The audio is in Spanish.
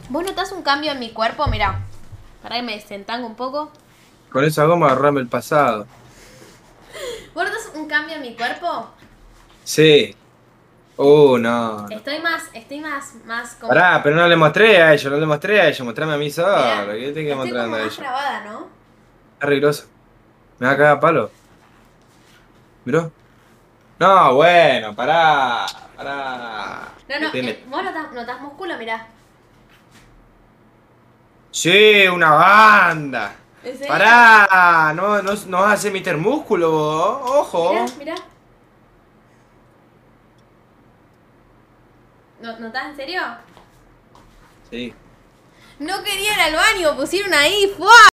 ¿Vos notás un cambio en mi cuerpo? Mirá. Pará que me desentango un poco. Con esa goma agarrame el pasado. ¿Vos notás un cambio en mi cuerpo? Sí. No, no. Más como... Pará, pero no le mostré a ellos, no le mostré a ellos, mostrame a mí solo. Mirá, ¿Qué te quedo estoy como mostrando a más ellos? trabada, ¿no? Es rigroso. Me va a cagar a palo. ¿Miró? No, bueno, pará. Pará. No, no, ¿Qué tiene? vos notás músculo, mirá. Sí, una banda. ¿En serio? Pará. No, no, no vas a hacer Mr. Músculo, vos. Mirá, Ojo. mirá. ¿Notás en serio? Sí. No quería ir al baño, pusieron ahí, ¡fua!